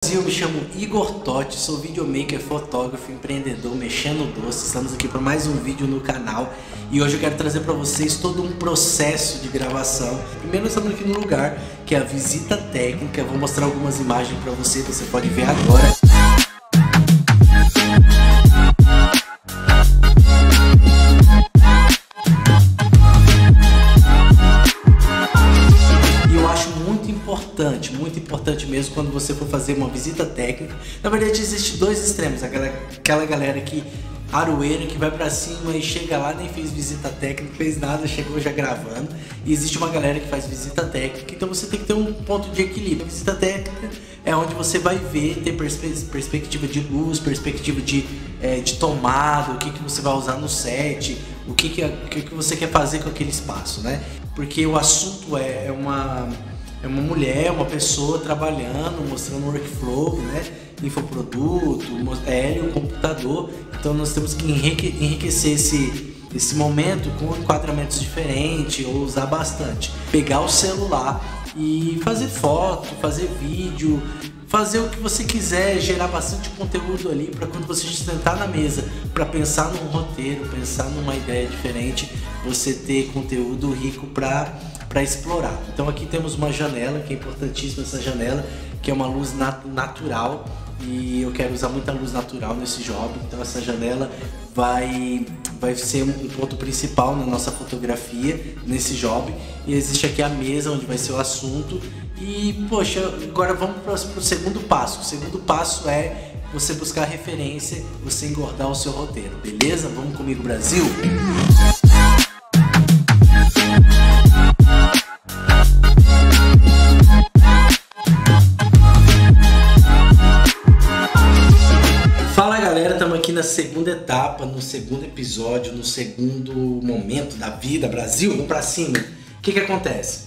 Brasil, eu me chamo Igor Totti, sou videomaker, fotógrafo, empreendedor, mexendo doce. Estamos aqui para mais um vídeo no canal e hoje eu quero trazer para vocês todo um processo de gravação. Primeiro nós estamos aqui no lugar que é a visita técnica, eu vou mostrar algumas imagens para você pode ver agora. Muito importante mesmo quando você for fazer uma visita técnica. Na verdade existe dois extremos, aquela galera que aroeira, que vai pra cima e chega lá, nem fez visita técnica, fez nada, chegou já gravando. E existe uma galera que faz visita técnica, então você tem que ter um ponto de equilíbrio. A visita técnica é onde você vai ver, ter perspectiva de luz, perspectiva de tomada, o que você vai usar no set, o que você quer fazer com aquele espaço, né? Porque o assunto é uma mulher, uma pessoa trabalhando, mostrando o workflow, né? Infoproduto, o computador. Então nós temos que enriquecer esse momento com enquadramentos diferentes ou usar bastante. Pegar o celular e fazer foto, fazer vídeo, fazer o que você quiser, gerar bastante conteúdo ali para quando você sentar na mesa para pensar num roteiro, pensar numa ideia diferente, você ter conteúdo rico para explorar. Então aqui temos uma janela, que é importantíssima essa janela, que é uma luz natural e eu quero usar muita luz natural nesse job, então essa janela vai ser um ponto principal na nossa fotografia nesse job. E existe aqui a mesa onde vai ser o assunto e, poxa, agora vamos para o segundo passo. O segundo passo é você buscar referência, você engordar o seu roteiro, beleza? Vamos comigo, Brasil? Estamos aqui na segunda etapa, no segundo episódio, no segundo momento da vida, Brasil, vamos pra cima. O que acontece?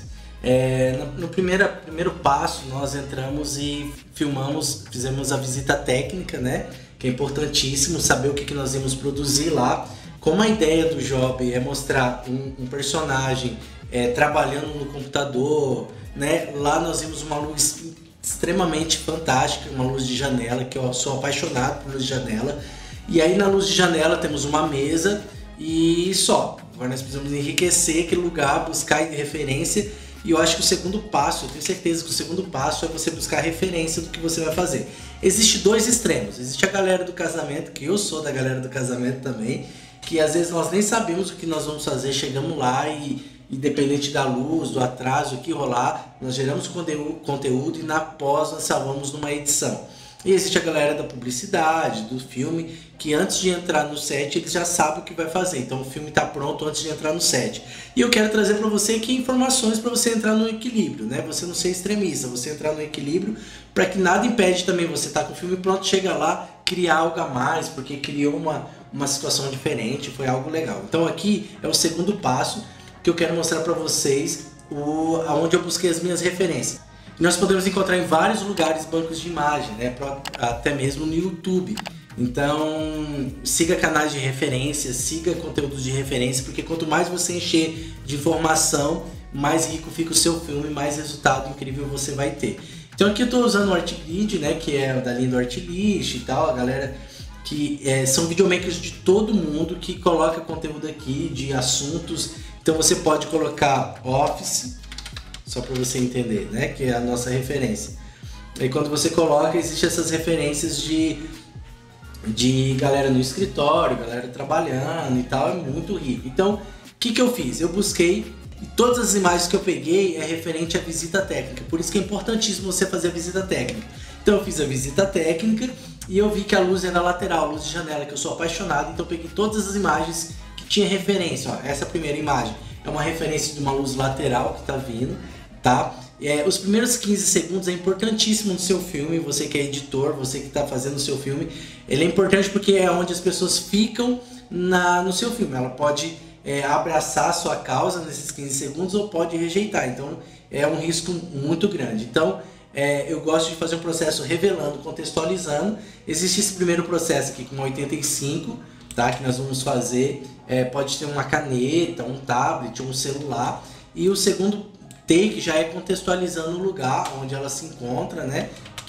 No primeiro passo nós entramos e fizemos a visita técnica, né? Que é importantíssimo saber o que nós íamos produzir lá. Como a ideia do job é mostrar um personagem trabalhando no computador, né? Lá nós vimos uma luz extremamente fantástica, uma luz de janela, que eu sou apaixonado por luz de janela. E aí na luz de janela temos uma mesa e só. Agora nós precisamos enriquecer aquele lugar, buscar referência. E eu acho que o segundo passo, eu tenho certeza que o segundo passo é você buscar referência do que você vai fazer. Existem dois extremos. Existe a galera do casamento, que eu sou da galera do casamento também, que às vezes nós nem sabemos o que nós vamos fazer, chegamos lá e independente da luz, do atraso, o que rolar, nós geramos conteúdo e na pós nós salvamos numa edição. E existe a galera da publicidade, do filme, que antes de entrar no set eles já sabem o que vai fazer. Então o filme está pronto antes de entrar no set. E eu quero trazer para você aqui informações para você entrar no equilíbrio, né? Você não ser extremista, você entrar no equilíbrio para que nada impede também você estar com o filme pronto, chega lá, criar algo a mais, porque criou uma situação diferente, foi algo legal. Então aqui é o segundo passo que eu quero mostrar para vocês aonde eu busquei as minhas referências. Nós podemos encontrar em vários lugares bancos de imagem, né? Até mesmo no YouTube. Então siga canais de referência, siga conteúdos de referência, porque quanto mais você encher de informação, mais rico fica o seu filme, mais resultado incrível você vai ter. Então aqui eu estou usando o Artgrid, né? Que é da linha do Artlist e tal, a galera que são videomakers de todo mundo que coloca conteúdo aqui de assuntos. Então você pode colocar Office, só para você entender, né? Que é a nossa referência. E quando você coloca, existem essas referências de galera no escritório, galera trabalhando e tal, é muito rico. Então, o que eu fiz? Eu busquei, e todas as imagens que eu peguei é referente à visita técnica. Por isso que é importantíssimo você fazer a visita técnica. Então eu fiz a visita técnica e eu vi que a luz era lateral, a luz de janela, que eu sou apaixonado, então eu peguei todas as imagens tinha referência, ó, essa primeira imagem é uma referência de uma luz lateral que está vindo, tá? Os primeiros 15 segundos é importantíssimo no seu filme, você que é editor, você que está fazendo o seu filme, ele é importante porque é onde as pessoas ficam no seu filme. Ela pode abraçar a sua causa nesses 15 segundos ou pode rejeitar, então é um risco muito grande. Então eu gosto de fazer um processo revelando, contextualizando. Existe esse primeiro processo aqui com 85, tá? Que nós vamos fazer, pode ter uma caneta, um tablet, um celular. E o segundo take já é contextualizando o lugar onde ela se encontra, né?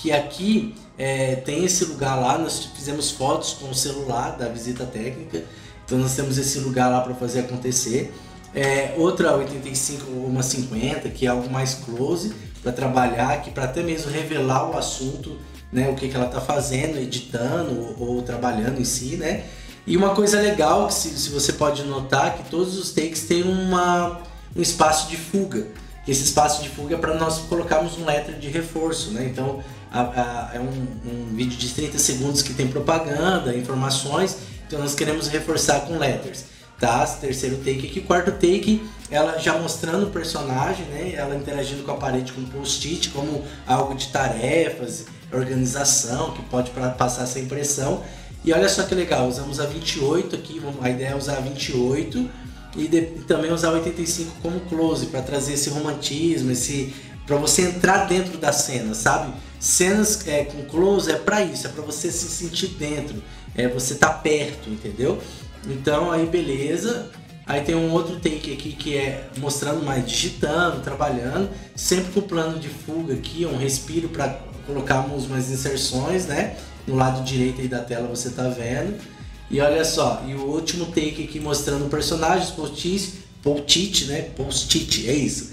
que aqui tem esse lugar lá, nós fizemos fotos com o celular da visita técnica, então nós temos esse lugar lá para fazer acontecer. Outra 85 ou uma 50, que é algo mais close, para trabalhar aqui, para até mesmo revelar o assunto, né, o que ela está fazendo, editando ou trabalhando em si, né? E uma coisa legal, que se você pode notar, que todos os takes têm um espaço de fuga. Esse espaço de fuga é para nós colocarmos um letter de reforço, né? Então é um vídeo de 30 segundos que tem propaganda, informações, então nós queremos reforçar com letters. Tá? Terceiro take aqui, quarto take, ela já mostrando o personagem, né? Ela interagindo com a parede com post-it, como algo de tarefas, organização, que pode passar essa impressão. E olha só que legal, usamos a 28 aqui, a ideia é usar a 28 e também usar a 85 como close, para trazer esse romantismo, para você entrar dentro da cena, sabe? Cenas com close é para isso, é para você se sentir dentro, você tá perto, entendeu? Então aí beleza, aí tem um outro take aqui que é mostrando mais digitando, trabalhando, sempre com o plano de fuga aqui, um respiro para colocarmos umas inserções, né? No lado direito aí da tela você tá vendo. E olha só, e o último take aqui mostrando personagens, post-it, né? Post-it, é isso.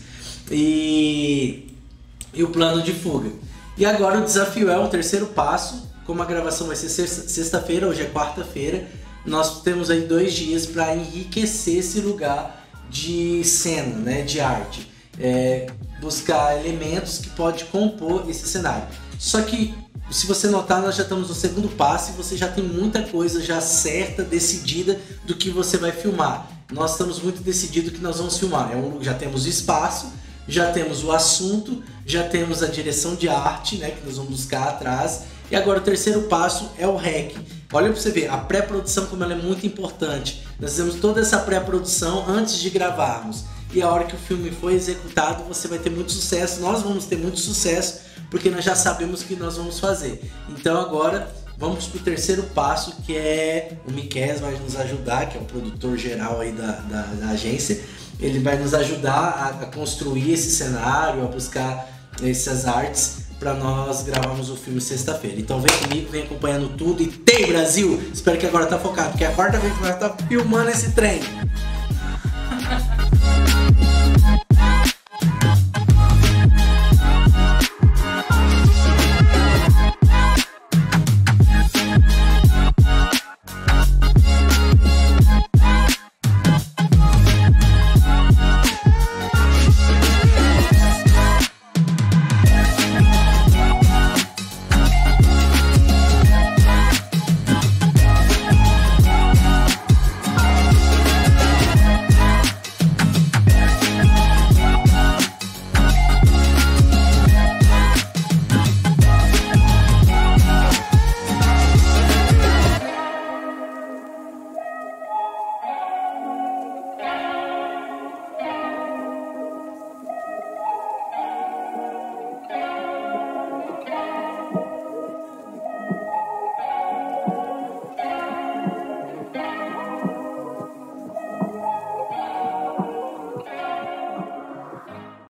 E o plano de fuga. E agora o desafio é o terceiro passo, como a gravação vai ser sexta-feira, hoje é quarta-feira, nós temos aí 2 dias para enriquecer esse lugar de cena, né, de arte, buscar elementos que pode compor esse cenário. Só que, se você notar, nós já estamos no segundo passo e você já tem muita coisa já certa, decidida do que você vai filmar. Nós estamos muito decididos que nós vamos filmar. Já temos o espaço, já temos o assunto, já temos a direção de arte, né, que nós vamos buscar atrás. E agora o terceiro passo é o REC. Olha para você ver, a pré-produção como ela é muito importante. Nós fizemos toda essa pré-produção antes de gravarmos. E a hora que o filme for executado, você vai ter muito sucesso. Nós vamos ter muito sucesso, porque nós já sabemos o que nós vamos fazer. Então agora vamos para o terceiro passo, que é o Miquel vai nos ajudar, que é o produtor geral aí da agência. Ele vai nos ajudar a construir esse cenário, a buscar essas artes para nós gravarmos o filme sexta-feira. Então vem comigo, vem acompanhando tudo e tem Brasil! Espero que agora tá focado, porque é a quarta vez que nós tá filmando esse trem.